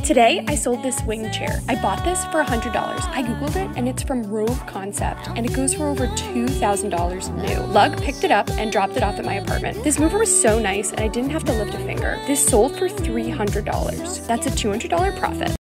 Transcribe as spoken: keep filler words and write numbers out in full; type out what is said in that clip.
Today, I sold this wing chair. I bought this for one hundred dollars. I Googled it, and it's from Rove Concept, and it goes for over two thousand dollars new. Lug picked it up and dropped it off at my apartment. This mover was so nice, and I didn't have to lift a finger. This sold for three hundred dollars. That's a two hundred dollar profit.